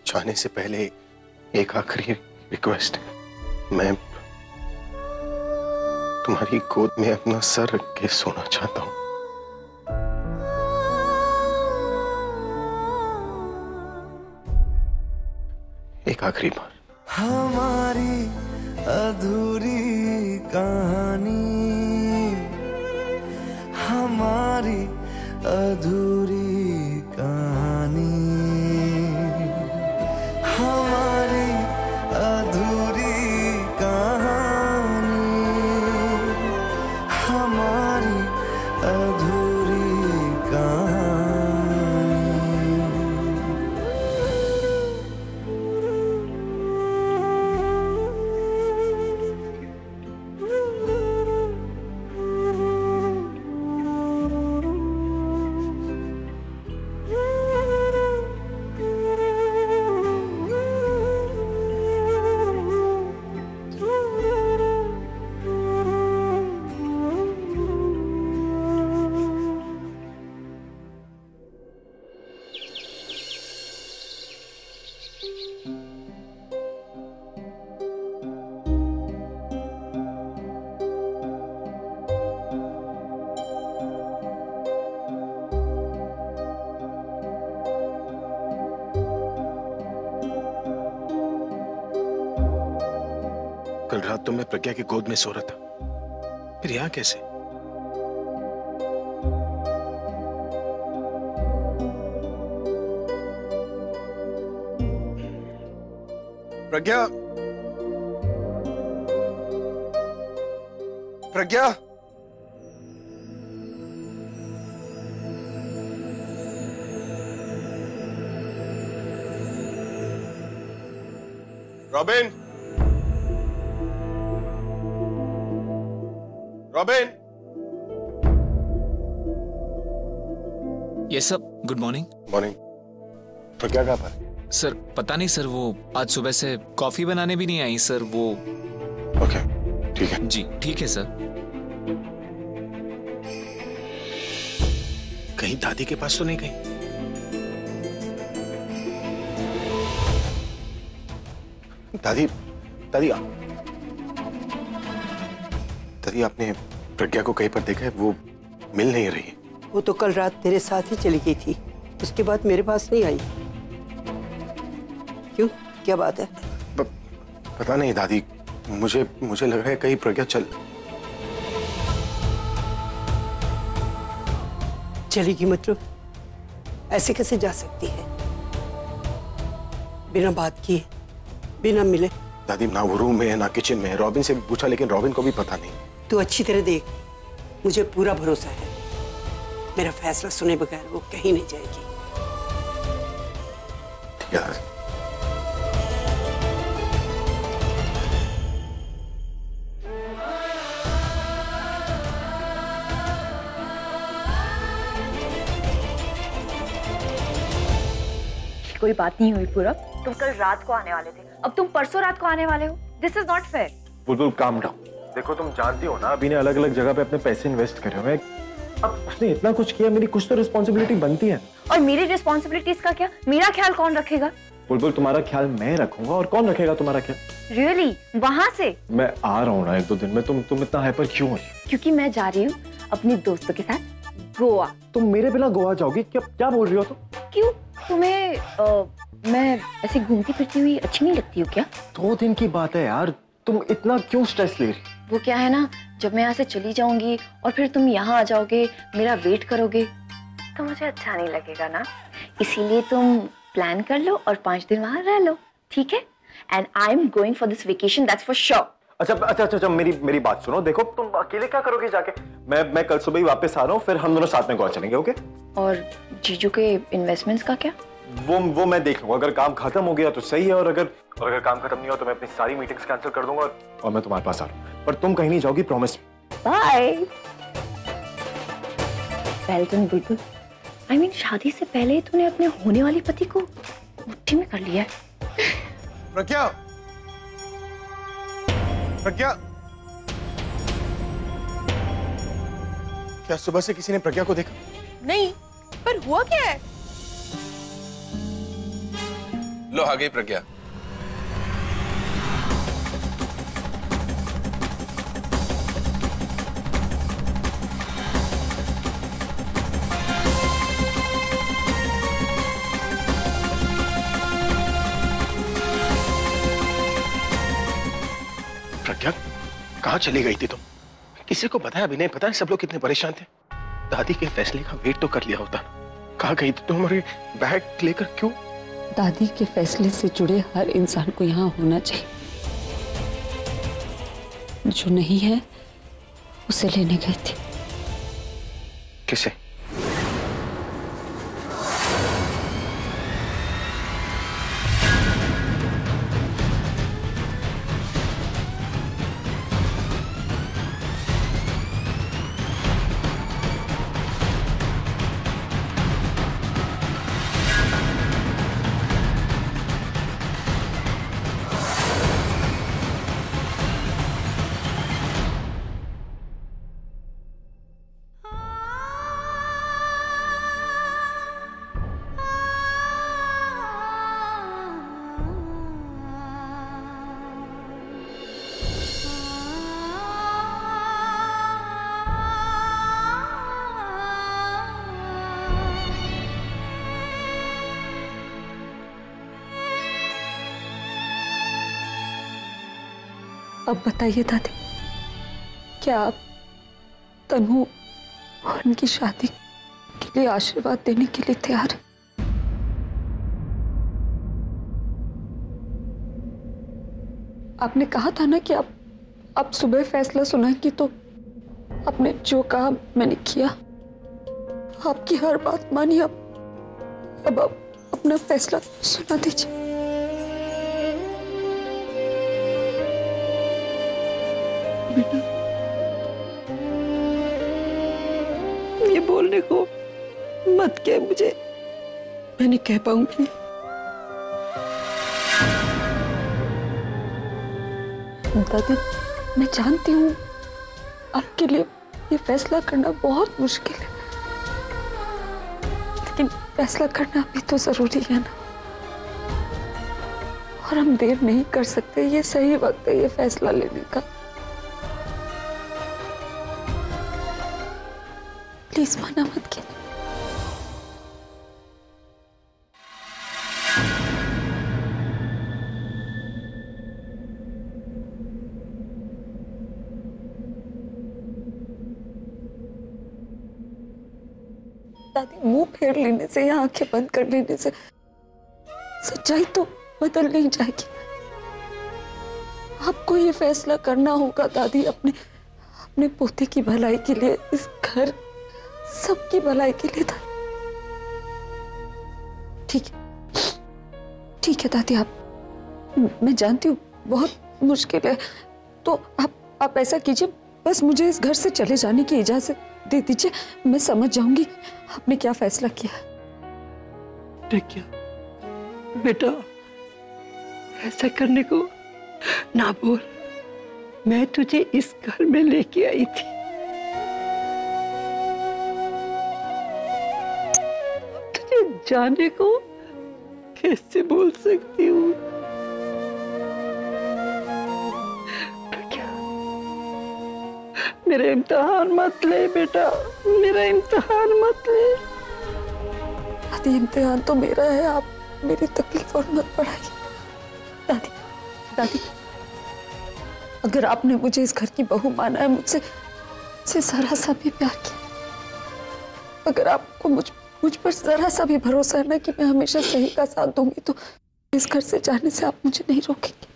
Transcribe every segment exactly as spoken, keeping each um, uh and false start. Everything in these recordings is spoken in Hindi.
जाने से पहले एक आखिरी रिक्वेस्ट है। मैं तुम्हारी गोद में अपना सर रख के सोना चाहता हूं। एक आखिरी बार। हमारी अधूरी कहानी, हमारी अधूरी कहानी, हमारी अधूरी कहानी, हमारी अधूरी कहानी। कल रात तो मैं प्रज्ञा की गोद में सो रहा था, फिर यहां कैसे? Pragya, Pragya, Robin, Robin. Yes sir, good morning. Morning. Pragya कहाँ पर? सर पता नहीं सर, वो आज सुबह से कॉफी बनाने भी नहीं आई सर। वो ओके, ठीक है। जी ठीक है सर। कहीं दादी के पास तो नहीं गई? दादी, दादी, दादी आपने प्रज्ञा को कहीं पर देखा है? वो मिल नहीं रही। वो तो कल रात तेरे साथ ही चली गई थी, उसके बाद मेरे पास नहीं आई। क्यों, क्या बात है? प, पता नहीं दादी, मुझे मुझे लग रहा है कहीं प्रज्ञा चल चलेगी। मतलब ऐसे कैसे जा सकती है बिना बात किए, बिना मिले? दादी ना वो रूम में है ना किचन में है। रॉबिन से भी पूछा लेकिन रॉबिन को भी पता नहीं। तू अच्छी तरह देख, मुझे पूरा भरोसा है मेरा फैसला सुने बगैर वो कहीं नहीं जाएगी। ठीक है दादी। कोई बात नहीं हुई पूरब, तुम कल रात को आने वाले थे, अब तुम परसों रात को आने वाले हो। This is not fair. Bulbul calm down. देखो तुम जानती हो ना, अभी ने अलग अलग जगह पे अपने पैसे इन्वेस्ट करे हुए। अब उसने इतना कुछ किया, मेरी कुछ तो रिस्पॉन्सिबिलिटी बनती है। और मेरी रिस्पॉन्सिबिलिटीज का क्या? मेरा ख्याल कौन रखेगा? बुलबुल तुम्हारा ख्याल मैं रखूंगा, और कौन रखेगा तुम्हारा ख्याल? रियली? वहां से मैं आ रहा हूँ ना एक दो दिन में। तुम तुम इतना हाइपर क्यों हो रही? क्योंकि मैं जा रही हूँ अपने दोस्तों के साथ गोवा। तुम मेरे बिना गोवा जाओगी? क्या क्या बोल रही हो तुम? क्यों, तुम्हें आ, मैं ऐसे घूमती फिरती हुई अच्छी नहीं लगती हूँ क्या? दो दिन की बात है यार, तुम इतना क्यों स्ट्रेस ले रही? वो क्या है ना, जब मैं यहाँ से चली जाऊंगी और फिर तुम यहाँ आ जाओगे, मेरा वेट करोगे, तो मुझे अच्छा नहीं लगेगा ना। इसीलिए तुम प्लान कर लो और पांच दिन वहां रह लो, ठीक है? And I am going for this vacation, that's for sure. अच्छा अच्छा अच्छा अच्छा मेरी मेरी बात सुनो। देखो तुम अकेले क्या करोगे जाके? मैं मैं कल सुबह ही वापस आ रहा हूँ, फिर हम दोनों साथ में गोवा चलेंगे। ओके? और जीजू के इन्वेस्टमेंट्स का क्या? वो वो मैं देख लूंगा। अगर काम खत्म हो गया तो सही है, और अगर और अगर काम खत्म नहीं हुआ तो मैं अपनी सारी मीटिंग्स कैंसिल कर दूंगा और मैं तुम्हारे पास आ रहा हूँ। पर तुम कहीं नहीं जाओगी, promise. Bye. Well done Bulbul. I mean शादी से पहले ही तूने अपने होने वाले पति को मुट्ठी में कर लिया है। प्रज्ञा, प्रज्ञा, क्या सुबह से किसी ने प्रज्ञा को देखा? नहीं, पर हुआ क्या है? लो आ गई प्रज्ञा। प्रज्ञा, कहाँ चली गई थी तुम? किसी को बताया भी नहीं? पता है सब लोग कितने परेशान थे। दादी के फैसले का वेट तो कर लिया होता। कहाँ गई थी तुम? और ये बैग लेकर क्यों? दादी के फैसले से जुड़े हर इंसान को यहाँ होना चाहिए। जो नहीं है उसे लेने गई थी। किसे? अब बताइए दादी, क्या आप तनु और उनकी शादी के लिए आशीर्वाद देने के लिए तैयार हैं? आपने कहा था ना कि आप आप सुबह फैसला सुनाएंगी, तो आपने जो कहा मैंने किया। आपकी हर बात मानी। अब अब आप अपना फैसला सुना दीजिए। ये बोलने को मत कह मुझे, मैं नहीं कह पाऊंगी। दादी, मैं जानती हूँ आपके लिए ये फैसला करना बहुत मुश्किल है, लेकिन फैसला करना भी तो जरूरी है ना। और हम देर नहीं कर सकते, ये सही वक्त है ये फैसला लेने का। प्लीज मना मत कीजिए। दादी, मुंह फेर लेने से या आंखें बंद कर लेने से सच्चाई तो बदल नहीं जाएगी। आपको ये फैसला करना होगा दादी, अपने अपने पोते की भलाई के लिए, इस घर सबकी भलाई के लिए। ठीक है, ठीक है दादी, आप, मैं जानती हूँ बहुत मुश्किल है, तो आप आप ऐसा कीजिए, बस मुझे इस घर से चले जाने की इजाजत दे दीजिए। मैं समझ जाऊंगी आपने क्या फैसला किया। प्रज्ञा बेटा, ऐसा करने को ना बोल। मैं तुझे इस घर में लेके आई थी, तुझे जाने को कैसे बोल सकती हूँ? मेरा इम्तिहान मत ले बेटा, मेरा इम्तिहान मत ले। दादी, इम्तिहान तो मेरा है, आप मेरी तकलीफ और मत बढ़ाइए। दादी, दादी, अगर आपने मुझे इस घर की बहू माना है, मुझसे मुझसे जरा सा भी प्यार किया, अगर आपको मुझ मुझ पर जरा सा भी भरोसा है ना कि मैं हमेशा सही का साथ दूंगी, तो इस घर से जाने से आप मुझे नहीं रोकेंगे।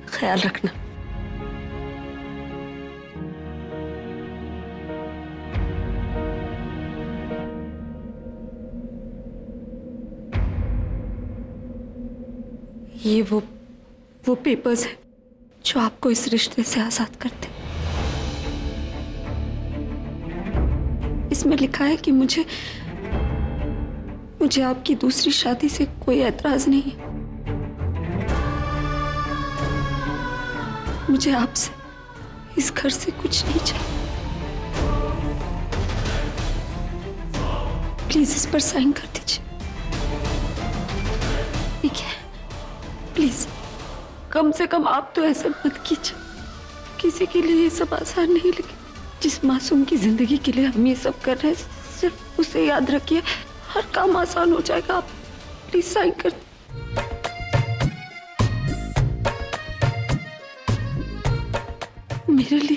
ख्याल रखना। ये वो वो पेपर्स हैं जो आपको इस रिश्ते से आजाद करते। इसमें लिखा है कि मुझे मुझे आपकी दूसरी शादी से कोई ऐतराज नहीं है। मुझे आपसे, इस घर से कुछ नहीं चाहिए। प्लीज इस पर साइन कर दीजिए। ठीक है, प्लीज कम से कम आप तो ऐसा मत कीजिए। किसी के लिए ये सब आसान नहीं, लेकिन जिस मासूम की जिंदगी के लिए हम ये सब कर रहे हैं, सिर्फ उसे याद रखिए, हर काम आसान हो जाएगा। आप प्लीज साइन कर दीजिए। मेरे लिए।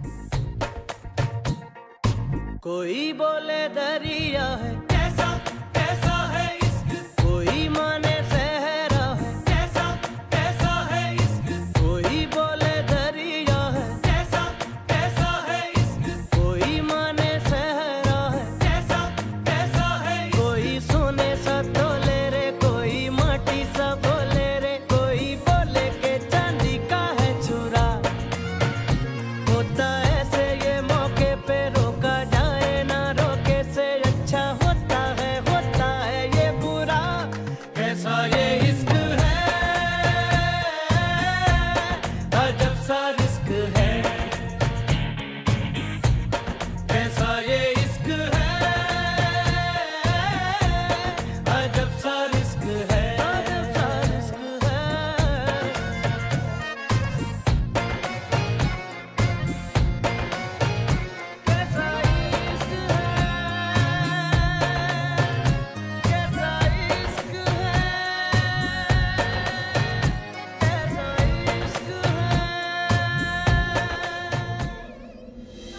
कोई बोले दरिया है कैसा कैसा है इश्क, कोई माने सहरा है कैसा कैसा है इश्क, कोई बोले दरिया है कैसा कैसा है इश्क, कोई माने सहरा है कैसा कैसा है इश्क, कोई सोने सा तोले रे, कोई माटी सा बोले रे, कोई बोले के चांदी का है चूरा। होता ऐसे ये मौके पे रोका जाए ना, रोके से अच्छा होता है होता है ये बुरा। कैसा ये इश्क है, अजब सा रिस्क है। कैसा ये इश्क है, अजब सा रिस्क है, अजब सा रिस्क है। कैसा इश्क है, कैसा इश्क है, कैसा इश्क है।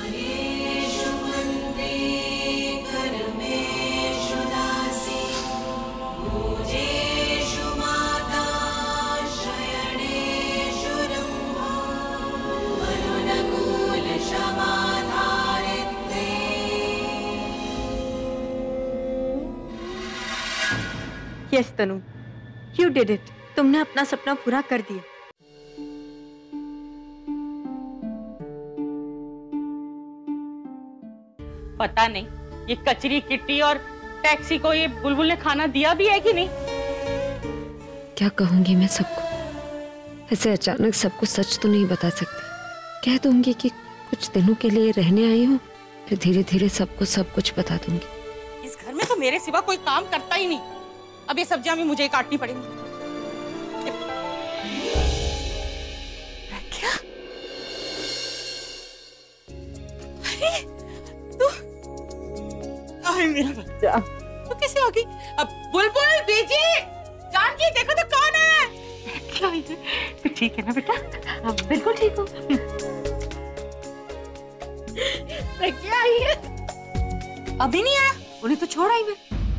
Yes Tanu, you did it. तुमने अपना सपना पूरा कर दिया। पता नहीं ये कचरी किट्टी और टैक्सी को ये बुलबुल ने खाना दिया भी है कि नहीं। क्या कहूंगी मैं सबको? ऐसे अचानक सबको सच तो नहीं बता सकती। कह दूंगी कि कुछ दिनों के लिए रहने आई हूँ, फिर धीरे धीरे सबको सब कुछ बता दूंगी। इस घर में तो मेरे सिवा कोई काम करता ही नहीं। अब ये सब्जियां भी मुझे काटनी पड़ेंगी। क्या? अरे तू, अरे मेरा बच्चा, तू कैसे आ गई? अब बुलबुल बीजी, जानकी देखो तो कौन है? क्या है? ठीक है ना बेटा? अब बिल्कुल ठीक हूँ। क्या आई है? अभी नहीं आया, उन्हें तो छोड़ा ही मैं।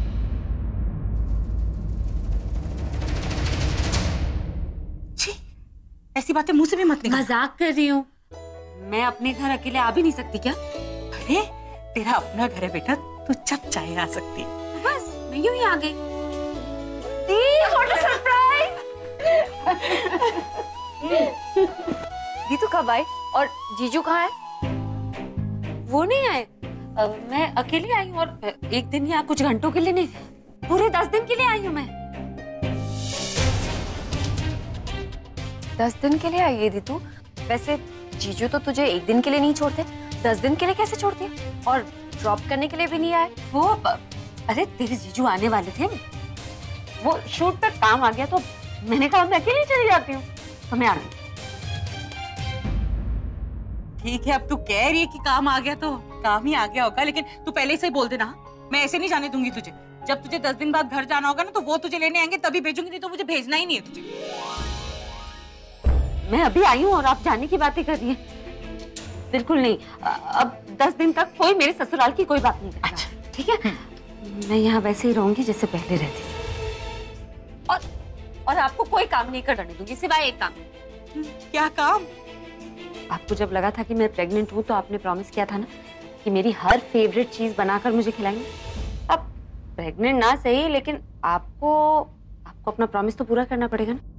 ऐसी बातें मुंह से भी मत निकाल। मजाक कर रही हूँ। मैं अपने घर अकेले आ भी नहीं सकती क्या? अरे तेरा अपना घर है बेटा, तू जब चाहे आ सकती है। बस मैं यूं ही आ गई। What a surprise! दीदू कब आए और जीजू कहाँ है? वो नहीं आए। अ, मैं अकेली आई हूँ और एक दिन या कुछ घंटों के लिए नहीं, पूरे दस दिन के लिए आई हूँ मैं। दस दिन के लिए आई है दीदू? वैसे जीजू तो तुझे एक दिन के लिए नहीं छोड़ते, दस दिन के लिए कैसे छोड़ते हैं? और ड्रॉप करने के लिए भी नहीं आए? वो अरे तेरे जीजू आने वाले थे, वो शूट पर काम आ गया तो मैंने कहा मैं अकेली चली जाती हूँ, तो मैं आ गई। ठीक है, अब तू कह रही है कि काम आ गया तो काम ही आ गया होगा, लेकिन तू पहले से ही बोल देना। मैं ऐसे नहीं जाने दूंगी तुझे। जब तुझे दस दिन बाद घर जाना होगा ना, तो वो तुझे लेने आएंगे तभी भेजूंगी, नहीं तो मुझे भेजना ही नहीं है तुझे। मैं अभी आई हूँ और आप जाने की बातें कर रही हैं? बिल्कुल नहीं। अब दस दिन तक कोई मेरे ससुराल की कोई बात नहीं करेगा। अच्छा ठीक है, मैं यहाँ वैसे ही रहूंगी जैसे पहले रहती थी। और और आपको कोई काम नहीं करने दूंगी सिवाय एक काम, क्या काम? आपको जब लगा था कि मैं प्रेग्नेंट हूँ तो आपने प्रॉमिस किया था ना कि मेरी हर फेवरेट चीज बनाकर मुझे खिलाएंगे। अब प्रेग्नेंट ना सही, लेकिन आपको आपको अपना प्रॉमिस तो पूरा करना पड़ेगा ना।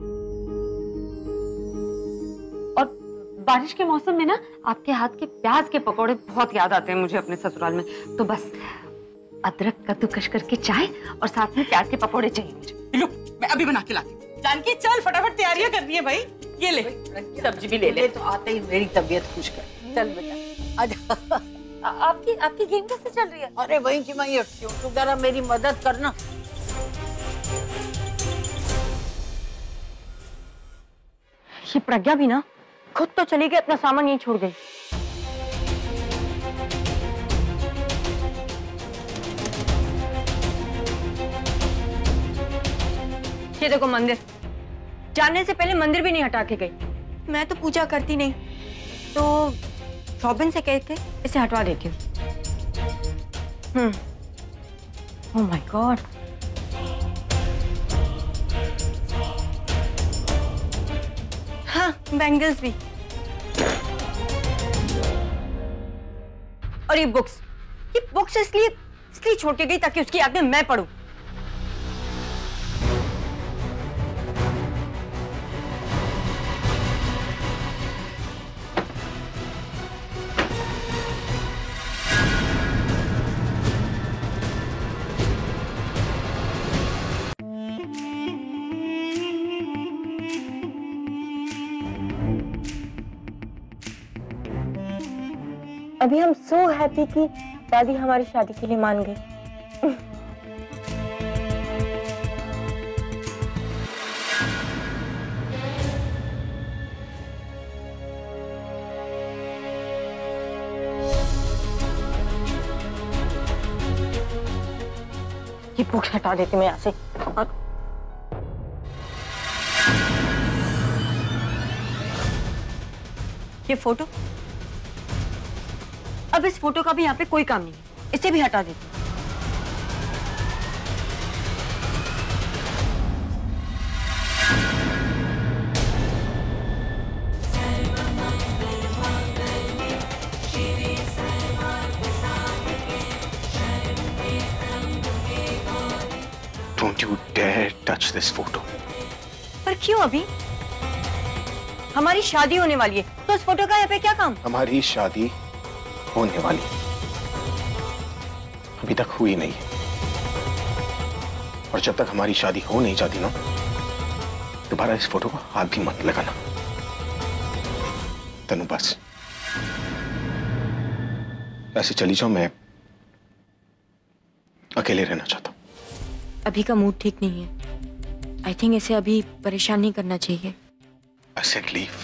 और बारिश के मौसम में ना आपके हाथ के प्याज के पकौड़े बहुत याद आते हैं मुझे अपने ससुराल में। तो बस अदरक कद्दूकस करके चाय और साथ में प्याज के पकौड़े चाहिए मुझे। लो, मैं अभी बना के लाती हूँ। जानकी चल फटाफट तैयारियां करनी है भाई। ये ले, सब्जी भी ले ले। तो आते ही मेरी तबीयत खुश कर। चल बेटा आजा। आपकी आपकी गेम कैसे चल रही है? अरे वहीं की मैं अटकी हूँ, तू जरा मेरी मदद करना। ये प्रज्ञा भी ना खुद तो चली गई, अपना सामान यहीं छोड़ गई। ये देखो मंदिर, जाने से पहले मंदिर भी नहीं हटा के गई। मैं तो पूजा करती नहीं, तो रॉबिन से कह के इसे हटवा देती हूँ। Hmm, oh my God. हाँ, बैंगल्स भी। और ये बुक्स, ये बुक्स इसलिए इसलिए छोड़ के गई ताकि उसकी याद में मैं पढूं। अभी हम सो हैप्पी कि दादी हमारी शादी के लिए मान गई। ये बुक्स हटा देती मैं यहाँ से। और ये फोटो, अब इस फोटो का भी यहाँ पे कोई काम नहीं है, इसे भी हटा देती हूँ। Don't you dare touch this photo. पर क्यों? अभी हमारी शादी होने वाली है, तो उस फोटो का यहाँ पे क्या काम? हमारी शादी होने वाली अभी तक हुई नहीं, और जब तक हमारी शादी हो नहीं जाती ना, दोबारा इस फोटो को हाथ भी मत लगाना। तनु बस ऐसे चली जाओ, मैं अकेले रहना चाहता हूं। अभी का मूड ठीक नहीं है। आई थिंक इसे अभी परेशान नहीं करना चाहिए। I said leave.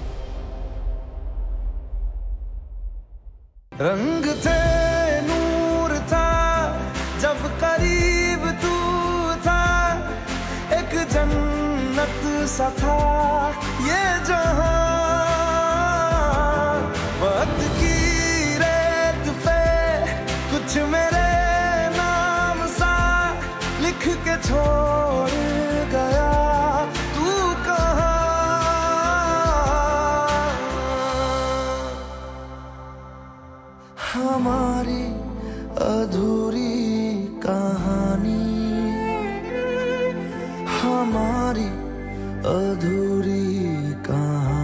रंग थे, नूर था, जब करीब तू था, एक जन्नत सा था ये जहां। वक्त की रेत पे कुछ मेरे नाम सा लिख के छोड़ गया, तू कहाँ? हमारी अधूरी कहानी, हमारी अधूरी कहानी।